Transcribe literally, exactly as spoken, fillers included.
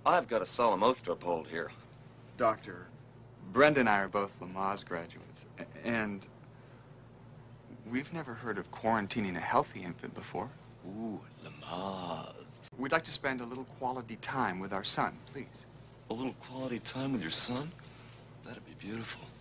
I've got a solemn oath to uphold here. Doctor, Brenda and I are both Lamaze graduates, and we've never heard of quarantining a healthy infant before. Ooh, Lamaze. We'd like to spend a little quality time with our son, please. A little quality time with your son? That'd be beautiful.